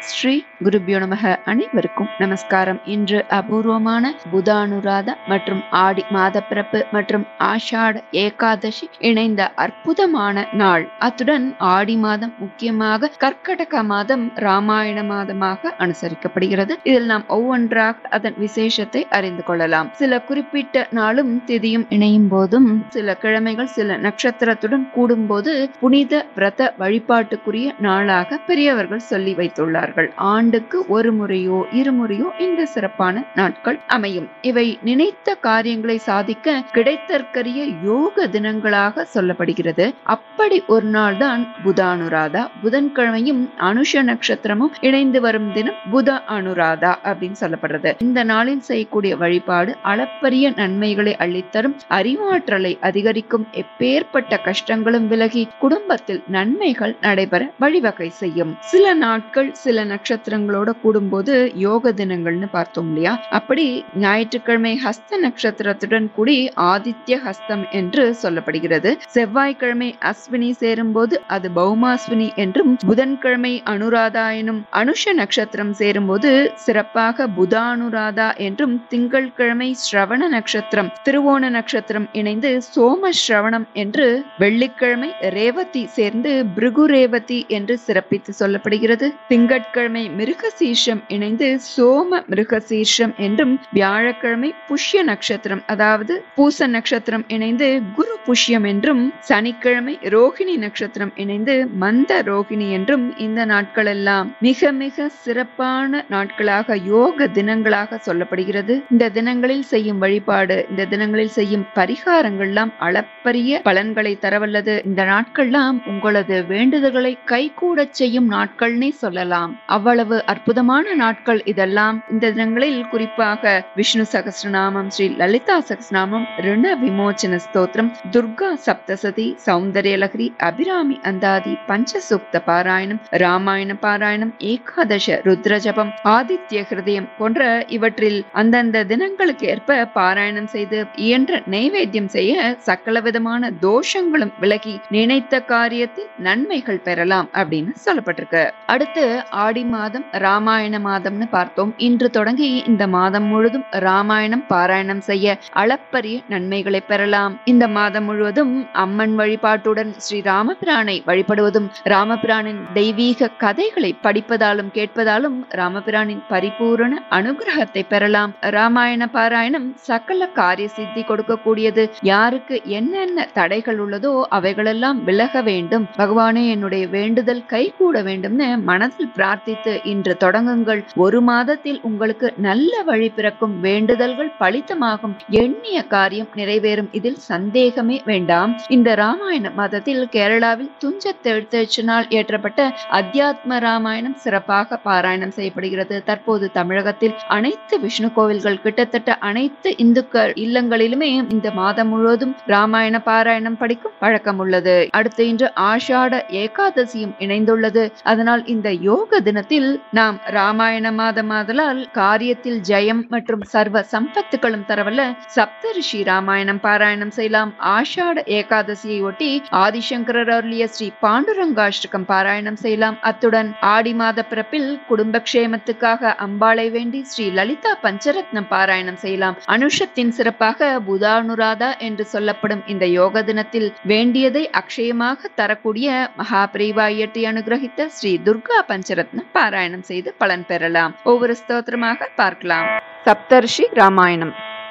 ஸ்ரீ குருபியோ நமக. அனைவருக்கும் நமஸ்காரம். இன்று அபூர்வமான புதானுராதா மற்றும் ஆடி மாத பிறப்பு மற்றும் ஆஷாட ஏகாதசி இணைந்த அற்புதமான நாள். அத்துடன் ஆடி மாதம் முக்கியமாக கர்க்கடக மாதம் ராமாயண மாதமாக அனுசரிக்கப்படுகிறது. இதில் நாம் ஒவ்வொன்றாக அதன் விசேஷத்தை அறிந்து கொள்ளலாம். சில குறிப்பிட்ட நாளும் திதியும் இணையும் போதும், சில கிழமைகள் சில நட்சத்திரத்துடன் கூடும் போது புனித விரத வழிபாட்டுக்குரிய நாளாக பெரியவர்கள் சொல்லி வைத்துள்ளார்கள். ஆண்டுக்கு ஒரு முறையோ இருமுறையோ இந்த சிறப்பான நாட்கள் அமையும். இவை நினைத்த காரியங்களை சாதிக்க கிடைத்தற்கரிய யோக தினங்களாக சொல்லப்படுகிறது. அப்படி ஒரு நாள் தான் புதானுராதா. புதன்கிழமையும் அனுஷ நட்சத்திரமும் இணைந்து வரும் தினம் புத அனுராதா அப்படின்னு சொல்லப்படுறது. இந்த நாளில் செய்யக்கூடிய வழிபாடு அளப்பரிய நன்மைகளை அள்ளித்தரும், அறிவாற்றலை அதிகரிக்கும், எப்பேற்பட்ட கஷ்டங்களும் விலகி குடும்பத்தில் நன்மைகள் நடைபெற வழிவகை செய்யும். சில நாட்கள் சில நட்சத்திரங்களோட கூடும்போது யோக தினங்கள்னு பார்த்தோம் இல்லையா? அப்படி ஞாயிற்றுக்கிழமை ஹஸ்த நட்சத்திரத்துடன் கூடி ஆதித்ய ஹஸ்தம் என்று சொல்லப்படுகிறது. செவ்வாய்க்கிழமை அஸ்வினி சேரும் போது அது பௌமாஸ்வினி என்றும், புதன்கிழமை அனுராதா எனும் அனுஷ நட்சத்திரம் சேரும் போது சிறப்பாக புதானுராதா என்றும், திங்கட்கிழமை ஸ்ரவண நட்சத்திரம் திருவோண நட்சத்திரம் இணைந்து சோம ஸ்ரவணம் என்று, வெள்ளிக்கிழமை ரேவதி சேர்ந்து பிருகு ரேவதி என்று சிறப்பித்து சொல்லப்படுகிறது. திங்கட்கிழமை மிருகசீர்ஷம் இணைந்து சோம மிருகசீர்ஷம் என்றும், வியாழக்கிழமை புஷ்ய நட்சத்திரம் அதாவது பூச நட்சத்திரம் இணைந்து குரு புஷ்யம் என்றும், சனிக்கிழமை ரோகிணி நட்சத்திரம் இணைந்து மந்த ரோகிணி என்றும் இந்த நாட்கள் எல்லாம் மிக மிக சிறப்பான நாட்களாக யோக தினங்களாக சொல்லப்படுகிறது. இந்த தினங்களில் செய்யும் வழிபாடு, இந்த தினங்களில் செய்யும் பரிகாரங்கள்லாம் அளப்பரிய பலன்களை தரவல்லது. இந்த நாட்கள்லாம் உங்களது வேண்டுதல்களை கைகூட செய்யும் நாட்கள்னே சொல்லலாம். அவ்வளவு அற்புதமான நாட்கள் இதெல்லாம். இந்த தினங்களில் குறிப்பாக விஷ்ணு சகஸ்ரநாமம், ஸ்ரீ லலிதா சகஸ்ரநாமம், ரிண விமோச்சன ஸ்தோத்திரம், துர்கா சப்தசதி, சௌந்தர்யலஹரி, அபிராமி அந்தாதி, பஞ்சசூக்த பாராயணம், ராமாயண பாராயணம், ஏகாதச ருத்ர ஜபம், ஆதித்ய ஹிருதயம் போன்ற இவற்றில் அந்தந்த தினங்களுக்கு ஏற்ப பாராயணம் செய்து இயன்ற நைவேத்தியம் செய்ய சகல விதமான தோஷங்களும் விலகி நினைத்த காரியத்தில் நன்மைகள் பெறலாம் அப்படின்னு சொல்லப்பட்டிருக்கு. அடுத்து ஆடி மாதம் ராமாயண மாதம்னு பார்த்தோம். இன்று தொடங்கி இந்த மாதம் முழுதும் ராமாயணம் பாராயணம் செய்ய அளப்பரிய நன்மைகளை பெறலாம். இந்த மாதம் முழுவதும் அம்மன் வழிபாட்டுடன் ஸ்ரீ ராமபிரானை வழிபடுவதும், ராமபிரானின் தெய்வீக கதைகளை படிப்பதாலும் கேட்பதாலும் ராமபிரானின் பரிபூரண அனுகிரகத்தை பெறலாம். ராமாயண பாராயணம் சகல காரிய சித்தி கொடுக்கக்கூடியது. யாருக்கு என்னென்ன தடைகள் உள்ளதோ அவைகளெல்லாம் விலக வேண்டும். பகவானே என்னுடைய வேண்டுதல் கை கூட வேண்டும்னு மனதில் பிரார்த்தித்து இன்று தொடங்குங்கள். ஒரு மாதத்தில் உங்களுக்கு நல்ல வழி பிறக்கும், வேண்டுதல்கள் பலிதமாகும், எண்ணிய காரியம் நிறைவேறும். இதில் சந்தேகமே வேண்டாம். இந்த ராமாயண மாதத்தில் கேரளாவில் துஞ்சத்தெழுத்தச்சினால் ஏற்றப்பட்ட அத்தியாத்ம ராமாயணம் சிறப்பாக பாராயணம் செய்யப்படுகிறது. தற்போது தமிழகத்தில் அனைத்து விஷ்ணு கோவில்கள், கிட்டத்தட்ட அனைத்து இந்துக்கள் இல்லங்களிலுமே இந்த மாதம் முழுவதும் ராமாயண பாராயணம் படிக்கும் பழக்கம் உள்ளது. அடுத்து இன்று ஆஷாட ஏகாதசியும் இணைந்துள்ளது. அதனால் இந்த யோக தினத்தில் நாம் ராமாயண மாதமாதலால் காரியத்தில் ஜெயம் மற்றும் சர்வ சம்பத்துகளும் தரவல்ல சப்தரிஷி ராமாயணம் பாராயணம் செய்யலாம். ஆஷாட ஏகாதசியை ஒட்டி ஆதிசங்கரர் அருளிய ஸ்ரீ பாண்டுரங்காஷ்டகம் பாராயணம் செய்யலாம். அத்துடன் ஆடி மாத பிறப்பில் குடும்பக்ஷேமத்துக்காக அம்பாளை வேண்டி ஸ்ரீ லலிதா பஞ்சரத்னம் பாராயணம் செய்யலாம். அனுஷத்தின் சிறப்பாக புதானுராதா என்று சொல்லப்படும் இந்த யோக தினத்தில் வேண்டியதை அக்ஷயமாக தரக்கூடிய மகாபிரிவா இயற்றி அனுகிரகித்த ஸ்ரீ துர்கா பஞ்சரத்னம் பாராயணம் செய்து பலன் பெறலாம். ஒவ்வொரு ஸ்தோத்திரமாக பார்க்கலாம். சப்தர்ஷி ராமாயணம்.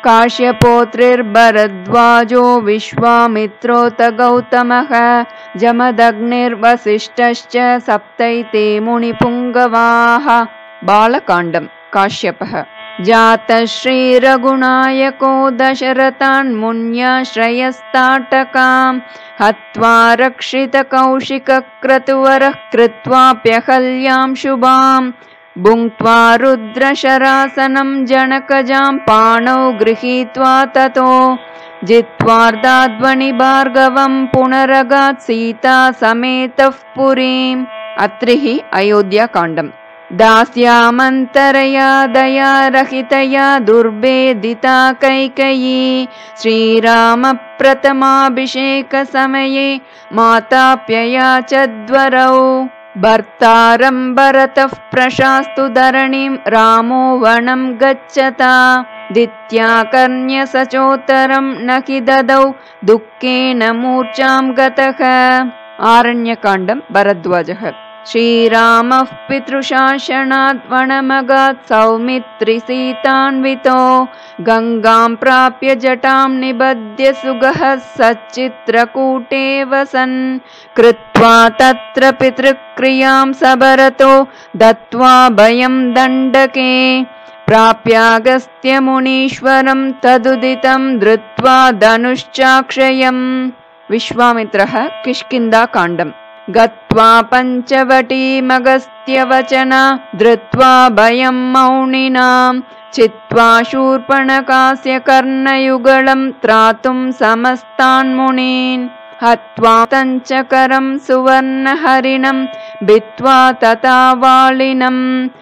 காஷ்யபோத்ரிர்பரத்வாஜோ விஸ்வாமித்ரோத கௌதமஹ ஜமதக்னிர்வசிஷ்டஸ்ச சப்தைதே முனிபுங்கவாஹ. பாலகாண்டம். காஷ்யபः जातश्री रघुनायको दशरथान् मुन्याश्रयस्ताटकाम् हत्वा रक्षितकौशिकक्रतुवरः कृत्वाप्यहल्यां शुभाम् भुङ्क्त्वा रुद्रशरासनं जनकजां पाणौ गृहीत्वा ततो जित्वार्धाध्वनिभार्गवं पुनरगात् सीता समेतः पुरीम्. अत्रिः अयोध्याकाण्डम्. दास्यामन्तरया दया रहितया दुर्भेदिता कैकेयी श्रीराम प्रथमाभिषेक समये माताप्यया च द्वरौ भर्तारं भरतः प्रशास्तु धरणीं रामो वनं गच्छता दित्याकर्ण्यसचोत्तरं न हि ददौ दुःखेन मूर्छां गतः। आरण्यकाण्डं भरद्वाजः। श्रीरामः पितृशासनात् वनमगात् सौमित्रिसीतान्वितो गङ्गां प्राप्य जटां निबध्य सुगः सच्चित्रकूटे वसन् कृत्वा तत्र पितृक्रियां सभरतो दत्त्वा भयं दण्डके प्राप्यागस्त्यमुनीश्वरं तदुदितं धृत्वा धनुश्चाक्षयम्। विश्वामित्रः किष्किन्धाकाण्डम्। गत्वा पञ्चवटीमगस्त्यवचना धृत्वा भयं मौनिनां चित्वा शूर्पणखास्य कर्णयुगलं त्रातुं समस्तान् मुनीन् हत्वा तञ्चकरं सुवर्णहरिणं भित्त्वा तथा वालिनं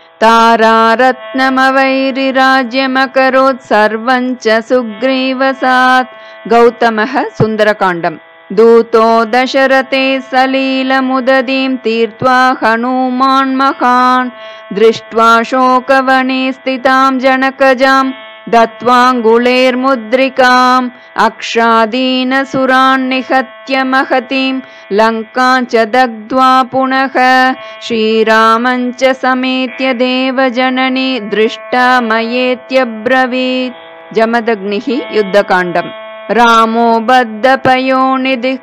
तारारत्नमवैरिराज्यमकरोत् सर्वं च सुग्रीवसात्। गौतमः सुन्दरकाण्डम्। दूतो दशरथे सलीलमुदतीं तीर्त्वा हनूमान् महान् दृष्ट्वा शोकवने स्थितां जनकजां दत्त्वाङ्गुलेर्मुद्रिकाम् अक्षादीनसुरान् निहत्य महतीं लङ्कां च दग्ध्वा पुनः श्रीरामं च समेत्य देवजननी दृष्टा मयेत्यब्रवीत्। जमदग्निः युद्धकाण्डम्। रामो बद्धपयोनिधिः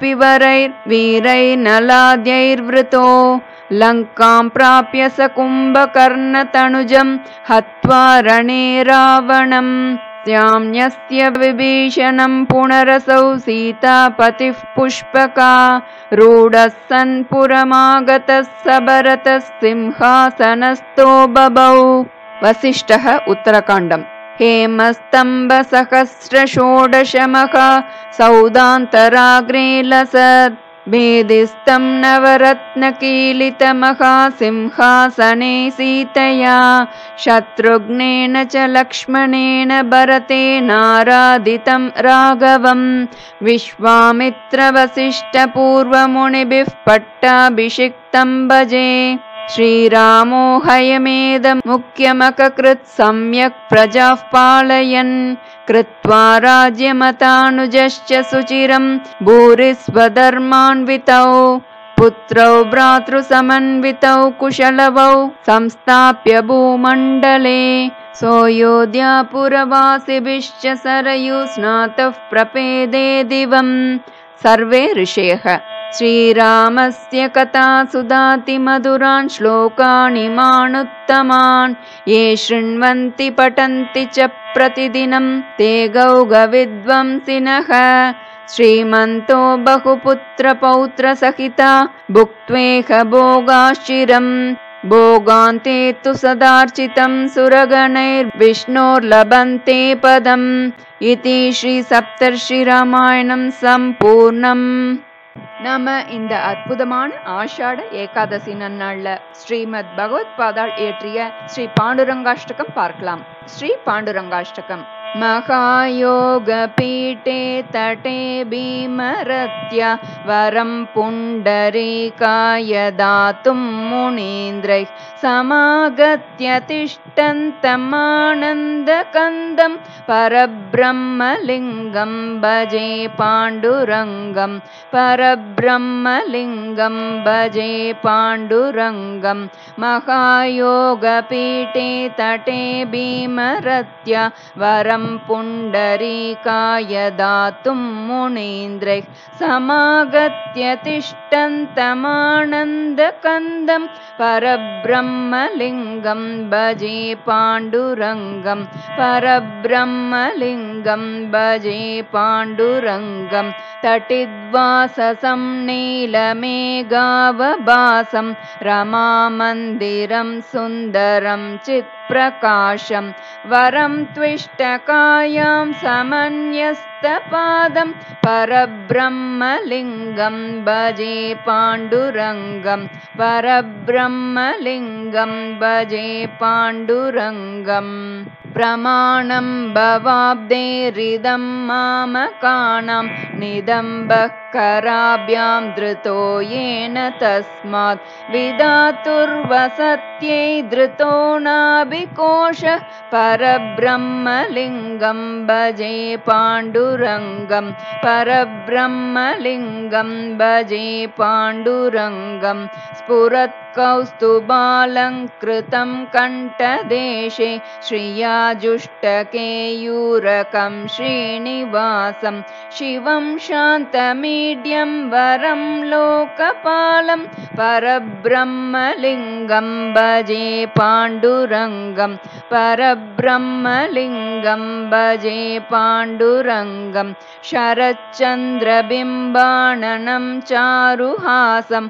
कपिवरैर्वीरैर्नलाद्यैर्वृतो लङ्कां प्राप्य स कुम्भकर्णतनुजं हत्वा रणे रावणं स्याम्यस्य विभीषणं पुनरसौ सीतापतिः पुष्पका रूढः सन् पुरमागतः स भरतः सिंहासनस्थो बभौ। वसिष्ठः उत्तरकाण्डम्। हेमस्तम्भसहस्रषोडशमः सौदान्तराग्रे लसत् भेदिस्तं नवरत्नकीलितमहासिंहासने सीतया शत्रुघ्नेन च लक्ष्मणेन भरतेनाराधितं राघवं विश्वामित्रवसिष्ठपूर्वमुनिभिः पट्टाभिषिक्तं भजे। श्रीरामो हयमेदमुख्यमककृत् सम्यक् प्रजाः पालयन् कृत्वा राज्यमतानुजश्च सुचिरं भूरिस्वधर्मान्वितौ पुत्रौ भ्रातृसमन्वितौ कुशलवौ संस्थाप्य भूमण्डले सोऽयोध्यापुरवासिभिश्च सरयुस्नातः प्रपेदे दिवम्। सर्वे ऋषयः। श्रीरामस्य कथासुधाति मधुरान् श्लोकानि मानुत्तमान् ये शृण्वन्ति पठन्ति च प्रतिदिनं ते गौगविद्वांसिनः। श्रीमन्तो बहुपुत्रपौत्रसहिता भुक्त्वेह भोगाश्चिरम् भोगान्ते तु सदार्चितं सुरगणैर्विष्णोर्लभन्ते पदम्। इति श्री सप्तर्षिरामायणं सम्पूर्णम्. நாம இந்த அற்புதமான ஆஷாட ஏகாதசி நன்னாள்ல ஸ்ரீமத் பகவத் பாதாள் இயற்றிய ஸ்ரீ பாண்டுரங்காஷ்டகம் பார்க்கலாம். ஸ்ரீ பாண்டுரங்காஷ்டகம். महायोग पीठे तटे भीमरत्य वरं पुण्डरीकाय दातुं मुनीन्द्रैः समागत्य तिष्ठन्तमानन्दकन्दं परब्रह्मलिङ्गं भजे पाण्डुरङ्गं परब्रह्मलिङ्गं भजे पाण्डुरङ्गं। महायोगपीठे तटे भीमरत्य वरं पुण्डरीकाय दातुं मुनीन्द्रैः समागत्य तिष्ठन्तमानन्दकन्दं परब्रह्मलिङ्गं भजे पाण्डुरङ्गं परब्रह्मलिङ्गं भजे पाण्डुरङ्गं। तटिद्वाससं नीलमेघावभासं रमामन्दिरं सुन्दरं चित्प्रकाशं वरं त्विष्टकायां समन्यस्तपादं परब्रह्मलिङ्गं भजे पाण्डुरङ्गं परब्रह्मलिङ्गं भजे पाण्डुरङ्गम्। प्रमाणं भवाब्देरिदं मामकानां निदम्बः कराभ्यां धृतो येन तस्मात् विधातुर्वसत्यै धृतो नाभिकोशः परब्रह्मलिङ्गं भजे पाण्डुरङ्गं परब्रह्मलिङ्गं भजे पाण्डुरङ्गं स्फुरत्कौस्तुभालङ्कृतं कण्ठदेशे श्रियाजुष्टकेयूरकं श्रीनिवासं शिवं शान्तमीड्यं वरं लोकपालं परब्रह्मलिङ्गं भजे पाण्डुरङ्गं परब्रह्मलिङ्गं भजे पाण्डुरङ्गं शरच्चन्द्रबिम्बाननं चारुहासं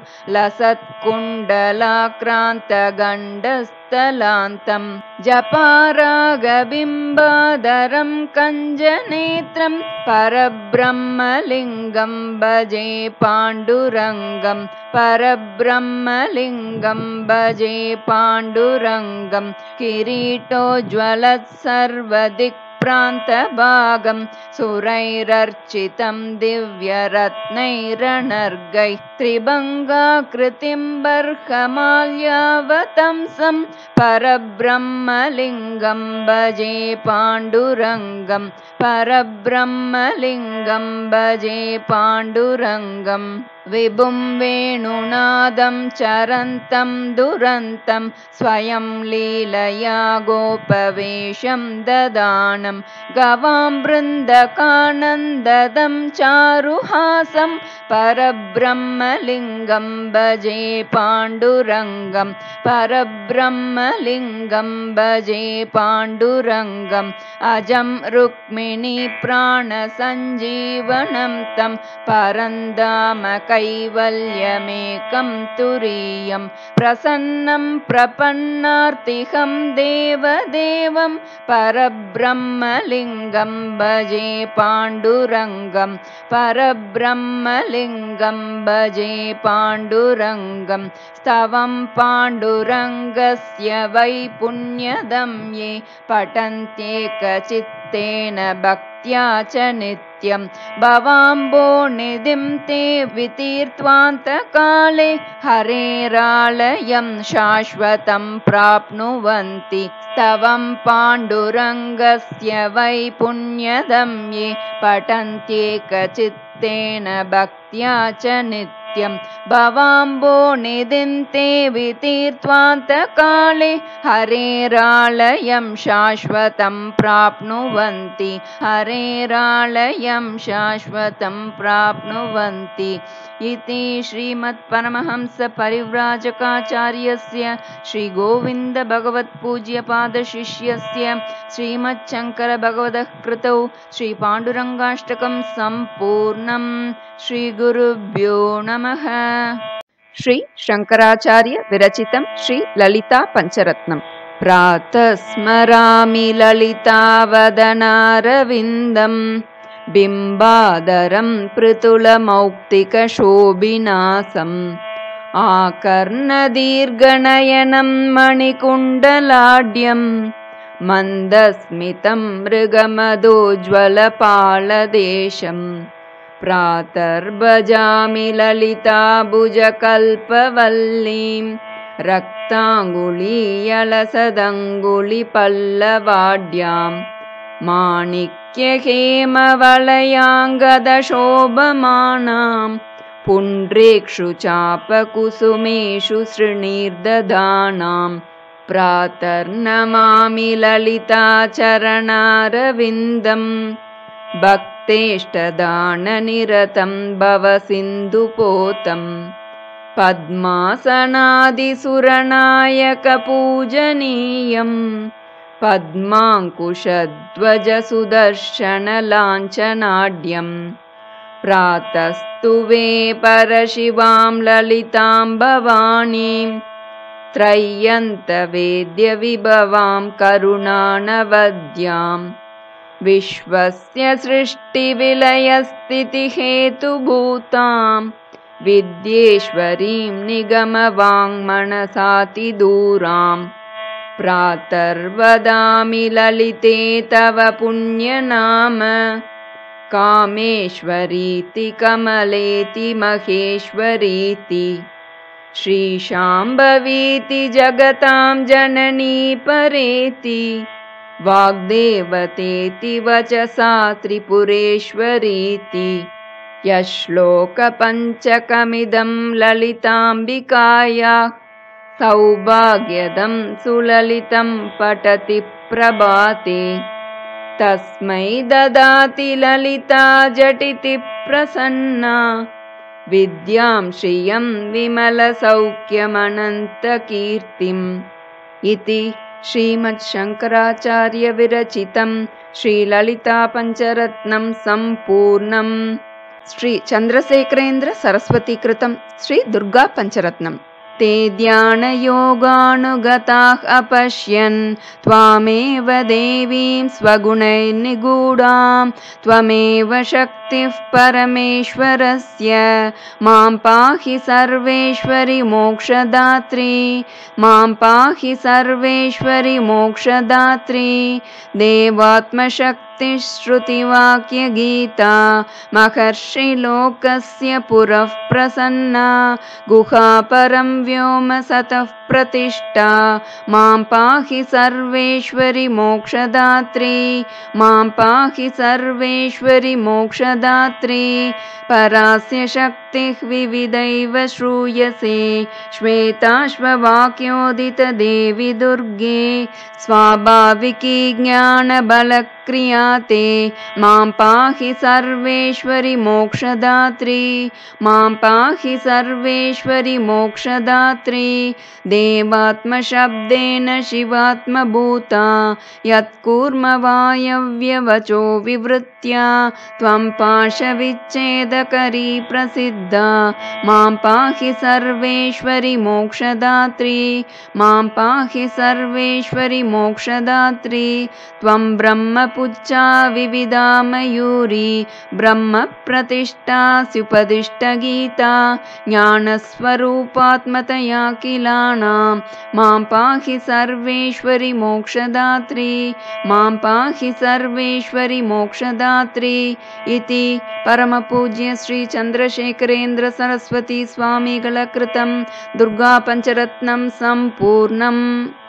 लसत्कुण्डलाक्रान्तगण्डस्थलान्तं जपारागबिम्बाधरं कञ्जनेत्रं परब्रह्मलिङ्गं भजे पाण्डुरङ्गं परब्रह्मलिङ्गं भजे पाण्डुरङ्गं किरीटोज्ज्वलत्सर्वदिक्प्रान्तभागं सुरैरर्चितं दिव्यरत्नैरनर्गैः त्रिभङ्गाकृतिं बर्हमाल्यावतंसं परब्रह्मलिङ्गं भजे पाण्डुरङ्गं परब्रह्मलिङ्गं भजे पाण्डुरङ्गं विभुं वेणुनादं चरन्तं दुरन्तं स्वयं लीलया गोपवेशं ददानं गवां बृन्दकानन्ददं चारुहासं परब्रह्मलिङ्गं भजे पाण्डुरङ्गं परब्रह्मलिङ्गं भजे पाण्डुरङ्गम् अजं रुक्मिणी प्राणसञ्जीवनं तं परन्दाम कैवल्यमेकं तुरीयं प्रसन्नं प्रपन्नार्तिहं देवदेवं परब्रह्मलिङ्गं भजे पाण्डुरङ्गं परब्रह्मलिङ्गं भजे पाण्डुरङ्गं स्तवं पाण्डुरङ्गस्य वै पुण्यदं ये पठन्त्येकचित्तेन भक्त्या च नित्यं भवाम्भोनिधिं ते वितीर्त्वान्तकाले हरेरालयं शाश्वतं प्राप्नुवन्ति स्तवं पाण्डुरङ्गस्य वै पुण्यदं ये पठन्त्येकचित्तेन भक्त्या च नित्यं भवाम्भोनिधिं ते वितीर्त्वान्तकाले हरेरालयं शाश्वतं प्राप्नुवन्ति हरेरालयं शाश्वतं प्राप्नुवन्ति इति श्रीमत्परमहंसपरिव्राजकाचार्यस्य श्रीगोविन्दभगवत्पूज्यपादशिष्यस्य श्रीमच्छङ्करभगवतः कृतौ श्रीपाण्डुरङ्गाष्टकं सम्पूर्णम् श्रीगुरुभ्यो नमः। श्री शङ्कराचार्य विरचितं श्री ललिता पञ्चरत्नम् प्रातः स्मरामि ललितावदनारविन्दं बिम्बादरं पृथुलमौक्तिकशोभिनासम् आकर्णदीर्घनयनं मणिकुण्डलाढ्यं मन्दस्मितं मृगमदोज्ज्वलपालदेशम् प्रातर्भजामि ललिताभुजकल्पवल्लीं रक्ताङ्गुलीयलसदङ्गुलिपल्लवाढ्यां माणिक्यहेमवलयाङ्गदशोभमानां पुण्ड्रेक्षुचापकुसुमेषु सृणीर्दधानां प्रातर्नमामि ललिताचरणारविन्दम् भक्तेष्टदाननिरतं भवसिन्धुपोतं पद्मासनादिसुरनायकपूजनीयं पद्माङ्कुशध्वजसुदर्शनलाञ्छनाढ्यं प्रातस्तुवे परशिवां ललितां भवानीं त्रय्यन्तवेद्यविभवां करुणानवद्याम् विश्वस्य सृष्टिविलयस्थितिहेतुभूतां विद्येश्वरीं निगमवाङ्मनसातिदूरां प्रातर्वदामि ललिते तव पुण्यनाम कामेश्वरीति कमलेति महेश्वरीति श्रीशाम्भवीति जगतां जननी परेति वाग्देवतेति वचसा त्रिपुरेश्वरीति यश्लोकपञ्चकमिदं ललिताम्बिकायाः सौभाग्यदं सुललितं पठति प्रभाते तस्मै ददाति ललिता झटिति प्रसन्ना विद्यां श्रियं विमलसौख्यमनन्तकीर्तिम् इति श्रीमच्छङ्कराचार्य विरचितं श्रीललिता पञ्चरत्नं सम्पूर्णम् श्री चन्द्रशेखरेन्द्र सरस्वती कृतं श्री दुर्गा पञ्चरत्नम् ते ध्यानयोगानुगताः अपश्यन् त्वामेव देवीं स्वगुणैर्निगूढां त्वमेव शक्तिः परमेश्वरस्य मां पाहि सर्वेश्वरि मोक्षदात्री मां पाहि सर्वेश्वरि मोक्षदात्री देवात्मशक्तिश्रुतिवाक्यगीता महर्षिलोकस्य पुरः प्रसन्ना गुहा परं व्योम सतः प्रतिष्ठा मां पाहि सर्वेश्वरि मोक्षदात्री मां पाहि सर्वेश्वरि मोक्षदात्री परास्य शक्तिः विविधैव श्रूयसे श्वेताश्ववाक्योदितदेवि दुर्गे स्वाभाविकी ज्ञानबलक्रिया ते मां पाहि सर्वेश्वरि मोक्षदात्री मां पाहि सर्वेश्वरि मोक्षदात्री देवात्मशब्देन शिवात्मभूता यत्कूर्मवायव्यवचो विवृत्या त्वं पाशविच्छेदकरी प्रसिद्धा मां पाहि सर्वेश्वरि मोक्षदात्री मां पाहि सर्वेश्वरि मोक्षदात्री त्वं ब्रह्मपुच्छा विविधा मयूरी ब्रह्मप्रतिष्ठा स्युपदिष्टगीता ज्ञानस्वरूपात्मतया किलानां मां पाहि सर्वेश्वरि मोक्षदात्री मां पाहि सर्वेश्वरि मोक्षदात्री इति परमपूज्य श्री चन्द्रशेखरेन्द्र सरस्वती स्वामिगळ कृतं दुर्गा पञ्चरत्नं सम्पूर्णम्।